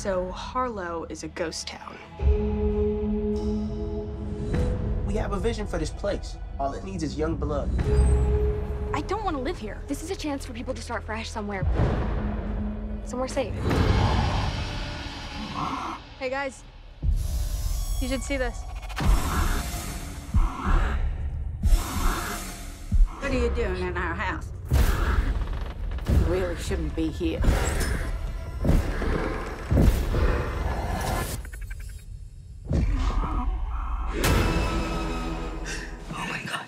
So Harlow is a ghost town. We have a vision for this place. All it needs is young blood. I don't want to live here. This is a chance for people to start fresh somewhere. Somewhere safe. Hey guys, you should see this. What are you doing in our house? You really shouldn't be here. Oh my God.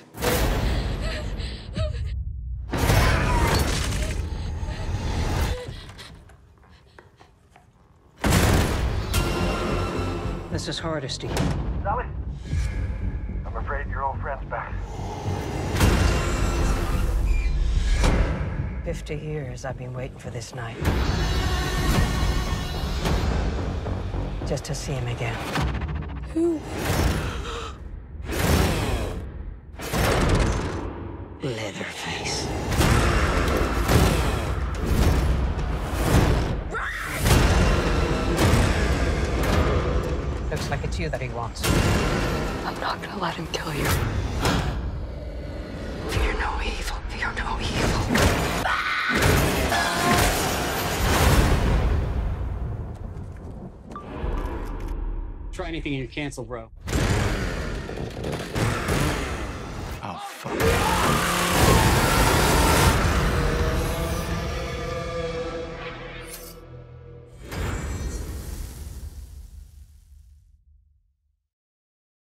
This is Hardesty. Sally, I'm afraid your old friend's back. 50 years I've been waiting for this night. Just to see him again. Who? Leatherface. Looks like it's you that he wants. I'm not gonna let him kill you. Fear no evil. Fear no evil. Try anything and you're canceled, bro.